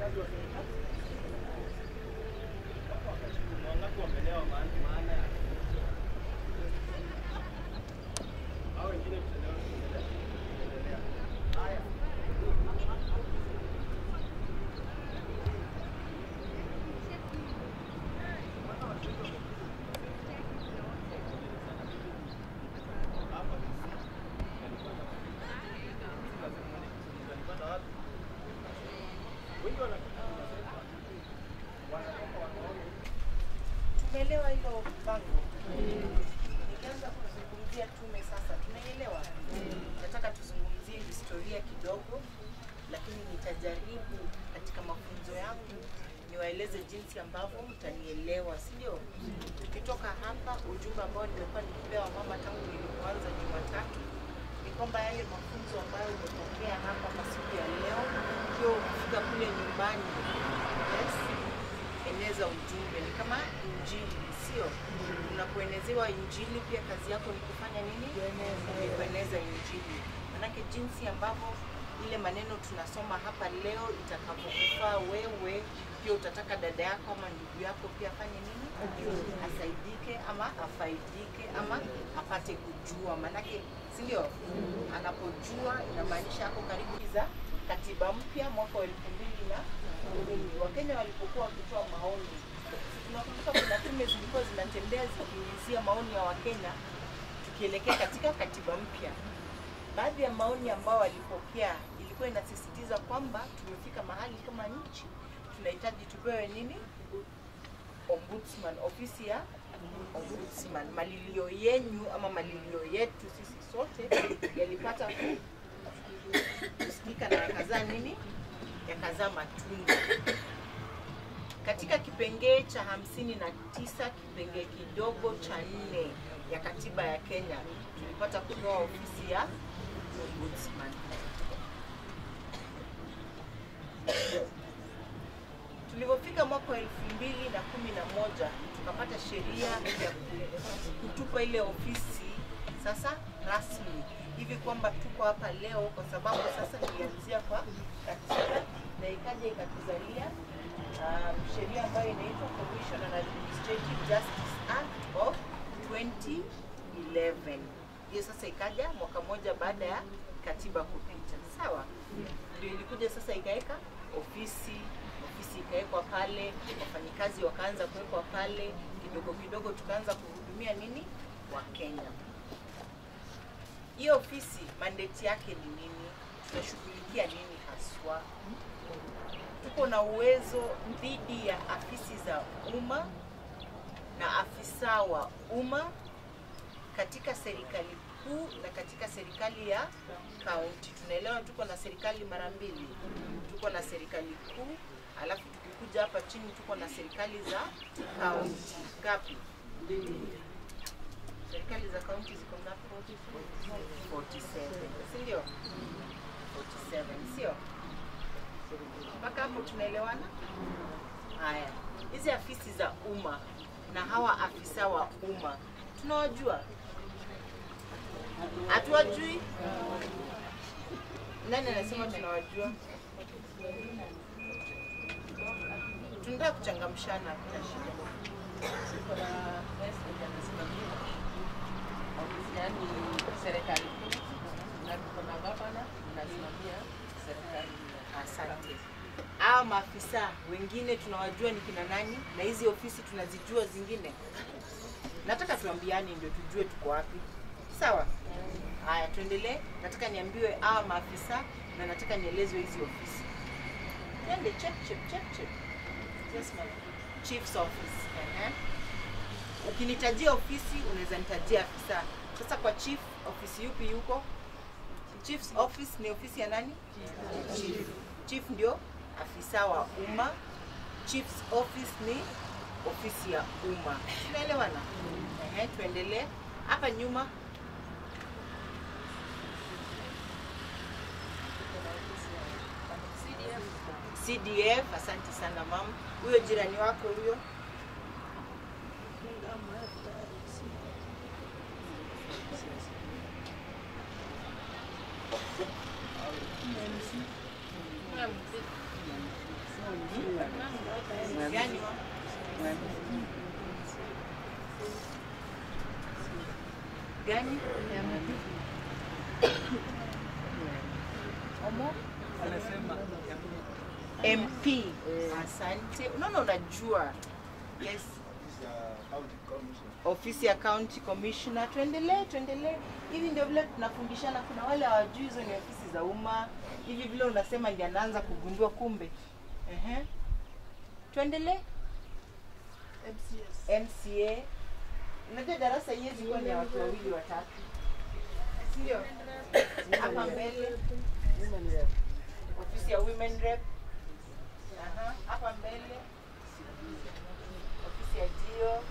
Tumeelewa hilo bango. Nikianza kuzungumzia tume sasa, tumeelewa. Nataka tuzungumzie historia kidogo, lakini nitajaribu katika mafunzo yangu niwaeleze jinsi ambavyo mtanielewa, si ndio? Tukitoka hapa, ujumbe ambao nimekuwa nikipewa mama tangu nilipoanza Jumatatu ni kwamba yale mafunzo ambayo umepokea hapa kwa siku ya leo, ndio ukifika kule nyumbani, yes, eneza ujumbe. Ni kama injili, sio? Unapoenezewa injili, pia kazi yako ni kufanya nini? Kueneza injili. Manake jinsi ambavyo ile maneno tunasoma hapa leo itakapokufaa wewe, pia utataka dada yako ama ndugu yako pia afanye nini? Asaidike ama afaidike ama apate kujua. Manake, si ndio? Anapojua inamaanisha ako karibu za katiba mpya mwaka wa 2010. Wakenya walipokuwa wakitoa maoni, tunakumbuka kuna tume zilikuwa zinatembea zikiulizia maoni ya Wakenya tukielekea katika katiba mpya. Baadhi ya maoni ambao walipokea ilikuwa inasisitiza kwamba tumefika mahali kama nchi tunahitaji tupewe nini? Ombudsman, ofisi ya ombudsman. Malilio yenyu ama malilio yetu sisi sote yalipata kusikika na yakazaa nini? Yakazaa matunda. Katika kipengee cha 59 kipengee kidogo cha 4 ya katiba ya Kenya tulipata kutoa ofisi ya ombudsman. Tulipofika mwaka wa 2011 tukapata sheria ya kutupa ile ofisi sasa rasmi, hivi kwamba tuko hapa leo kwa sababu sasa tulianzia kwa katiba na ikaja ikatuzalia sheria ambayo inaitwa Commission on Administrative Justice Act of 2011. Hiyo sasa ikaja mwaka mmoja baada ya katiba kupita. Sawa? Ndio ilikuja sasa ikaweka ofisi ikawekwa pale, wafanyikazi wakaanza kuwekwa pale, kidogo kidogo tukaanza kuhudumia nini? Wakenya. Hiyo ofisi mandate yake ni nini? Tunashughulikia nini haswa? Tuko na uwezo dhidi ya afisi za umma na afisa wa umma katika serikali kuu na katika serikali ya kaunti. Tunaelewa tuko na serikali mara mbili. Tuko na serikali kuu, alafu tukikuja hapa chini tuko na serikali za kaunti. Ngapi? Serikali za kaunti ziko ngapi? 47. Si ndio? 47, sio? Mpaka hapo tunaelewana? Haya. Hizi afisi za umma na hawa afisa wa umma tunawajua? Hatuwajui? Nani anasema tunawajua? Tunataka kuchangamshana bila shida. Kuna president anasimamia ofisi yani serikali na kuna gavana anasimamia serikali. Asante. Hao maafisa wengine tunawajua ni kina nani, na hizi ofisi tunazijua zingine? Nataka tuambiane ndio tujue tuko wapi. Sawa? Haya, tuendelee. Nataka niambiwe hao maafisa na nataka nielezwe hizi ofisi. Twende check. Yes, ma'am. Chief's office. Ukinitajia ofisi unaweza nitajia afisa. Sasa kwa chief ofisi yupi yuko? Chief's office ni ofisi ya nani? Chief. Chief ndio afisa wa umma. Chief's office ni ofisi ya umma. Tunaelewana? Tuendelee. Hapa nyuma CDF. Asante sana mama. Huyo jirani wako huyo? Gani? Gani? Omo? Anasema MP. Asante. Unaona unajua. Yes. Ofisi ya County Commissioner. Tuendelee. Hivi ndio vile tunafundishana. Kuna wale hawajui hizo ni ofisi za umma. Hivi vile unasema ndio anaanza kugundua kumbe. Tuendelee. MCA. Unajua darasa hizi kwa ni ya watu wawili watatu. Sio? Hapa mbele. Ofisi ya Women Rep. Hapa mbele. Ofisi ya Dio.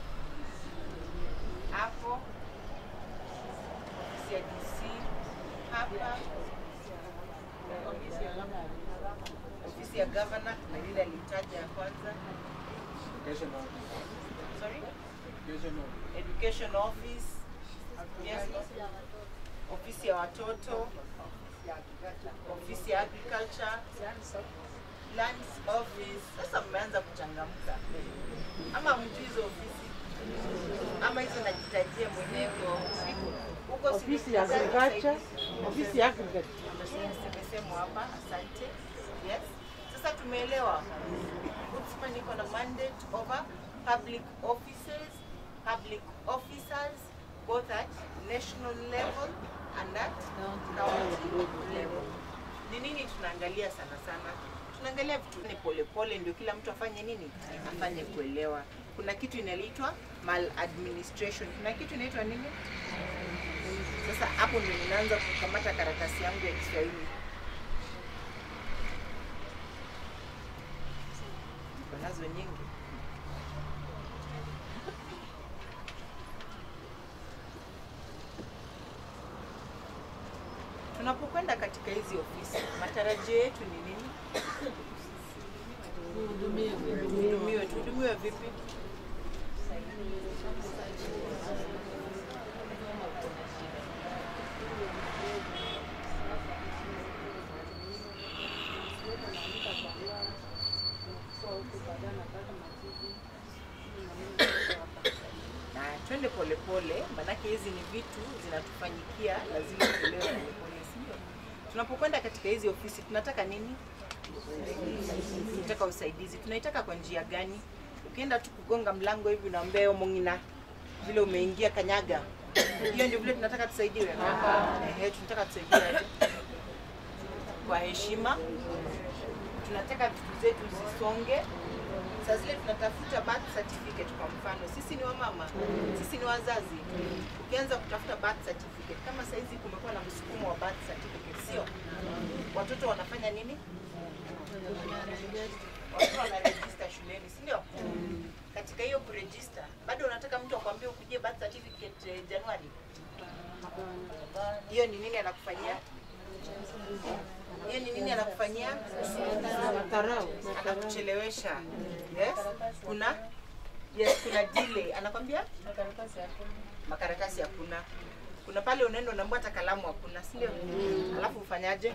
Hapo. Ofisi ya DC. Hapa. Ofisi ya Governor na lile alitaja ya kwanza. Sorry? Education Office. Yes. Ofisi ya watoto. Ofisi ya Agriculture. Lands Office. Sasa mmeanza kuchangamka. Ama mjui hizo ofisi? Ama hizo najitajia mwenyewe huko Ofisi ya Agriculture. Ofisi ya Agriculture. Semesemo hapa, asante. Yes. Sasa tumeelewa. Ombudsman iko na mandate over public officers, both at national level and at county level. Ni nini tunaangalia sana? Tunaangalia vitu ni polepole ndio kila mtu afanye nini? Afanye kuelewa. Kuna kitu inaitwa maladministration. Kuna kitu inaitwa nini? Sasa hapo ndio ninaanza kukamata karatasi yangu ya Kiswahili. Nazo nyingi. Tunapokwenda katika hizi ofisi, matarajio yetu ni nini? Tuhudumiwe vipi? Twende polepole, manake hizi ni vitu zinatufanyikia, lazima tuelewe polepole, sio? Tunapokwenda katika hizi ofisi tunataka nini? Tunataka usaidizi. Tunaitaka kwa njia gani? Ukienda tu kugonga mlango hivi unaambia mongina vile umeingia kanyaga. Hiyo ndio vile tunataka tusaidiwe. Tunataka tusaidiwe kwa heshima. Tunataka vitu zetu zisonge. Sasa zile tunatafuta birth certificate kwa mfano. Sisi ni wamama, sisi ni wazazi. Ukianza kutafuta birth certificate, kama saizi kumekuwa na msukumo wa birth certificate, sio? Watoto wanafanya nini? Watoto wanaregister shuleni, si ndio? Katika hiyo kuregister, bado unataka mtu akwambie ukuje birth certificate Januari. Hiyo ni nini anakufanyia? Hiyo ni nini anakufanyia? Anakuchelewesha. Yes? Kuna delay. Anakwambia? Makaratasi hakuna. Kuna pale unaenda unaambia hata kalamu hakuna, si ndio? Alafu ufanyaje?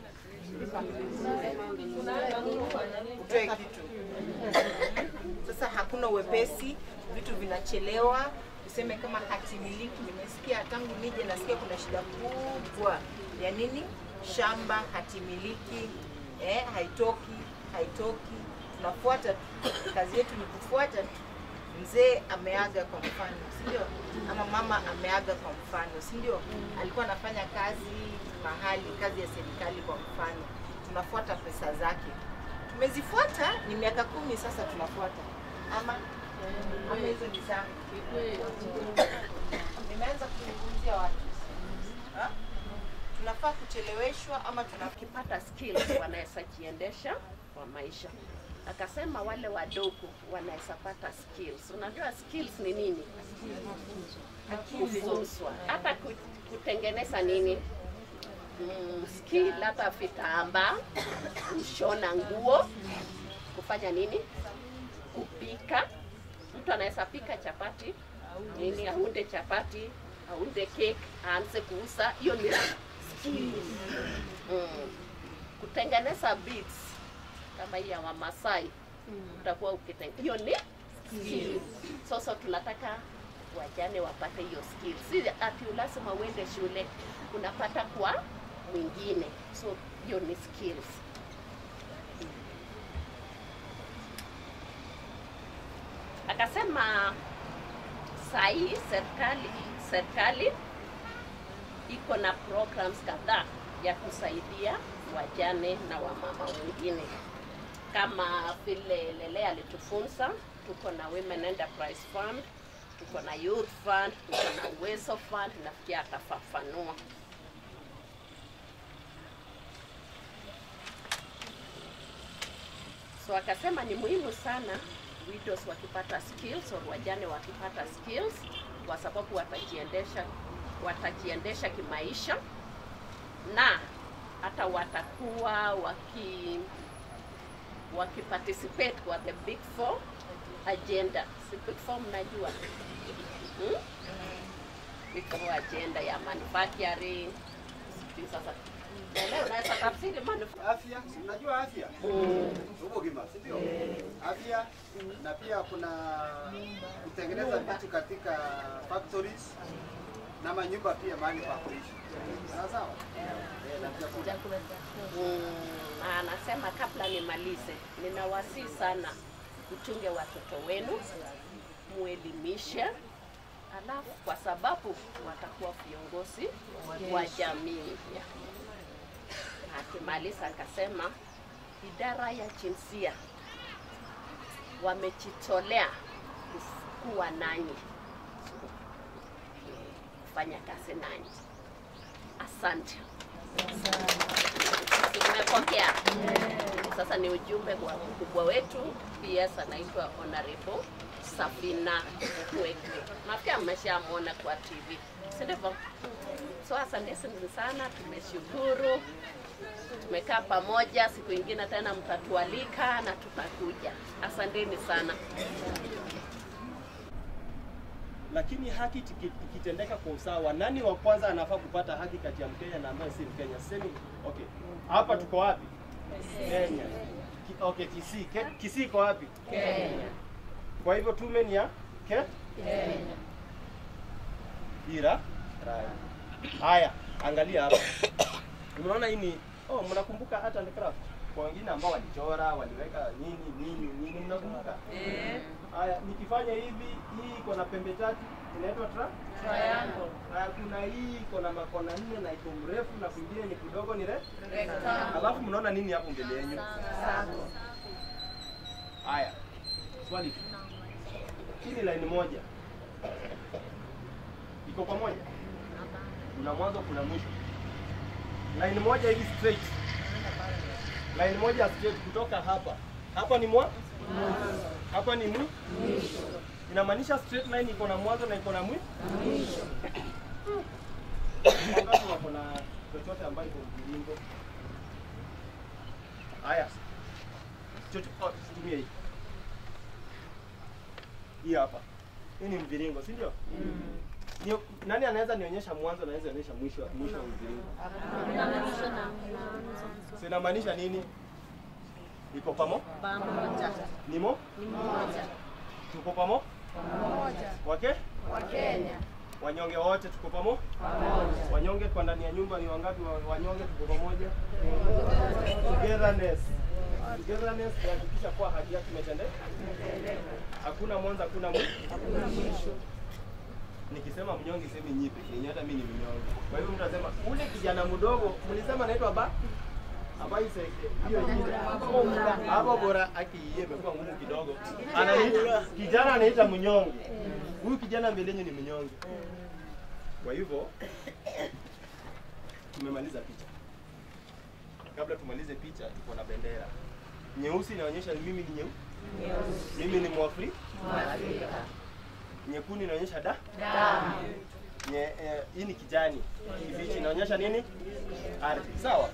Utoe kitu. Sasa hakuna uwepesi, vitu vinachelewa. Useme kama hati miliki, nimesikia tangu nije nasikia kuna shida kubwa. Ya nini? Shamba hati miliki, haitoki. Tunafuata, kazi yetu ni kufuata. Mzee ameaga kwa mfano, si ndio? Ama mama ameaga kwa mfano, si ndio? Alikuwa anafanya kazi mahali, kazi ya serikali kwa mfano. Tunafuata pesa zake. Tumezifuata ni miaka 10 sasa tunafuata. Ama hizo ni zangu. Nimeanza kuzungumzia watu. Tunafaa kucheleweshwa ama Tukipata skills wanaweza jiendesha kwa maisha. Akasema wale wadogo wanaweza pata skills. Unajua skills ni nini? Kufunzwa. Hata kutengeneza nini? Skill hata vitambaa, kushona nguo, kufanya nini? Kupika. Mtu anaweza pika chapati, nini aunde chapati, aunde cake, aanze kuuza. Hiyo ni skills. Kutengeneza beads. kama hii ya Wamasai utakuwa ukitengeneza. Hiyo ni skill. Sasa tunataka wajane wapate hiyo skill. Si ati lazima uende shule, unapata kwa mwingine. So hiyo ni skills. Akasema saa hii serikali iko na programs kadhaa ya kusaidia wajane na wamama wengine, kama vile Lele alitufunza. Tuko na Women Enterprise Fund, tuko na Youth Fund, tuko na Uwezo Fund, nafikia atafafanua. So akasema ni muhimu sana widows wakipata skills au wajane wakipata skills, kwa sababu watajiendesha kimaisha, na hata watakuwa wakiparticipate kwa the Big Four agenda. Si Big Four mnajua? Big Four agenda ya manufacturing. Sasa leo unaweza tafsiri afya, unajua afya? Uko gima, si ndio? Afya, na pia kuna kutengeneza vitu katika factories na manyumba pia mahali pa kuishi. Sawa? Na chakula. Anasema kabla nimalize, ninawasihi sana kuchunge watoto wenu, muelimishe, alafu kwa sababu watakuwa viongozi wa jamii. Akimaliza akasema idara ya jinsia wamejitolea kuwa nanyi, kufanya kazi nanyi. Asante. Tumepokea. Sasa ni ujumbe kwa mkubwa wetu, PS anaitwa Honorable Sabina Kwekwe. Nafikiri mmeshamuona kwa TV. Si ndivyo? So asante sana, tumeshukuru. Tumekaa pamoja, siku nyingine tena mtatualika na tutakuja. Asanteni sana. Lakini haki ikitendeka kwa usawa, nani wa kwanza anafaa kupata haki kati ya Mkenya na ambaye si Mkenya? Sema okay. Hapa tuko wapi? Kenya. Okay, Kisii. Kisii iko wapi? Kenya. Kwa hivyo tume ni ya Kenya. Ira. Haya, angalia hapa. Unaona hii ni mnakumbuka art and craft? Kwa wengine ambao walichora, waliweka nini, mnakumbuka? Haya, nikifanya hivi, hii iko na pembe tatu, inaitwa triangle. Haya, kuna hii iko na makona 4 na iko mrefu na kwingine ni kidogo ni rectangle. Alafu mnaona nini hapo mbele yenu? Haya. Swali. Hii ni line moja. Iko pamoja? Kuna mwanzo kuna mwisho. Line moja hivi straight. Line moja straight kutoka hapa. Hapa ni hapa ni mwisho. Inamaanisha straight line iko na mwanzo na iko na mwisho. Wakati wako na chochote ambacho iko mviringo. Haya. Tumia hii. Hii hapa. Hii ni mviringo, si ndio? Nani anaweza nionyesha mwanzo na anaweza nionyesha mwisho wa mviringo? Inamaanisha nini? Iko pamoja? Ni moja. Tuko pamoja? Wake? Wakenya. Wanyonge wote tuko pamoja? Wanyonge kwa ndani ya nyumba ni wangapi? Wanyonge tuko pamoja? Togetherness. Togetherness inahakikisha kwa haki yake imetendeka. Hakuna mwanzo, hakuna mwisho. Nikisema mnyonge sema nyipe, ni hata mimi ni mnyonge. Kwa hivyo mtu anasema ule kijana mdogo, mlisema anaitwa Abai seke. Hiyo hapo bora akiye imekuwa ngumu kidogo. Anaitwa kijana anaita mnyonge. Huyu kijana mbeleni ni mnyonge. Kwa hivyo tumemaliza picha. Kabla tumalize picha tuko na bendera. Nyeusi inaonyesha mimi ni nyeusi. Mimi ni Mwafrika. Nyekundu inaonyesha damu. Hii ni kijani. Kibichi inaonyesha nini? Ardhi. Sawa?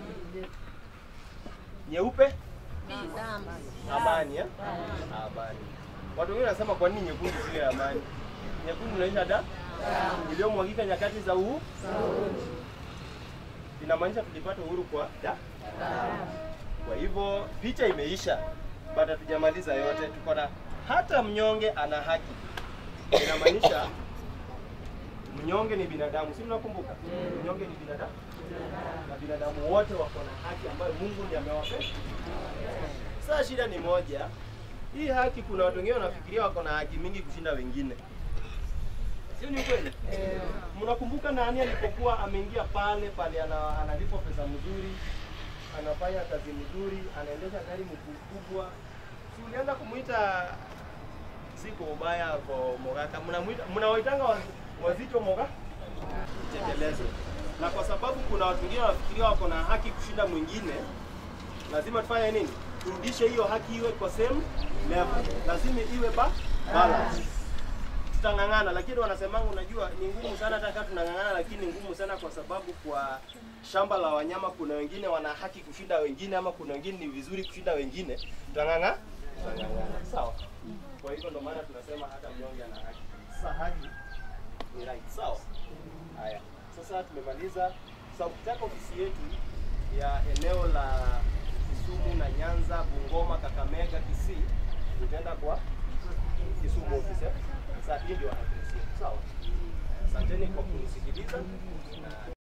Nyeupe? Amani, amani. Watu wengine wanasema kwa nini nyekundu sio amani? Nyekundu inaonyesha damu iliyomwagika nyakati za uhuru. Inamaanisha tulipata uhuru kwa damu. Kwa hivyo picha imeisha, but hatujamaliza yote. Tuko na hata mnyonge ana haki. Inamaanisha mnyonge ni binadamu, si mnakumbuka? Mnyonge ni binadamu, na binadamu wote wako na haki ambayo Mungu ndiye amewapa. Sasa shida ni moja, hii haki, kuna watu wengine wanafikiria wako na haki mingi kushinda wengine. Sio ni kweli? Mnakumbuka nani alipokuwa ameingia pale analipwa pesa mzuri, anafanya kazi mzuri, anaendesha gari mkubwa. Si ulianza kumuita siko ubaya kwa Mogaka. Mnawaitanga wazito Moga? Tekeleze. Na kwa sababu kuna watu wengine wanafikiria wako na haki kushinda mwingine, lazima tufanye nini? Turudishe hiyo haki iwe kwa same level. Lazima iwe balance. Tutangangana, lakini wanasemanga, unajua ni ngumu sana hata kama tunangangana, lakini ngumu sana kwa sababu kwa shamba la wanyama kuna wengine wana haki kushinda wengine, ama kuna wengine ni vizuri kushinda wengine. Tutangangana. Sawa. Kwa hivyo ndio maana tunasema hata mnyonge ana haki. Sasa haki ni right. Sawa. Haya. Sasa tumemaliza. Sasa ukitaka ofisi yetu ya eneo la Kisumu na Nyanza, Bungoma, Kakamega, Kisii, utaenda kwa Kisumu office. Sasa hii ndio address yetu. Sawa. Asanteni kwa kunisikiliza.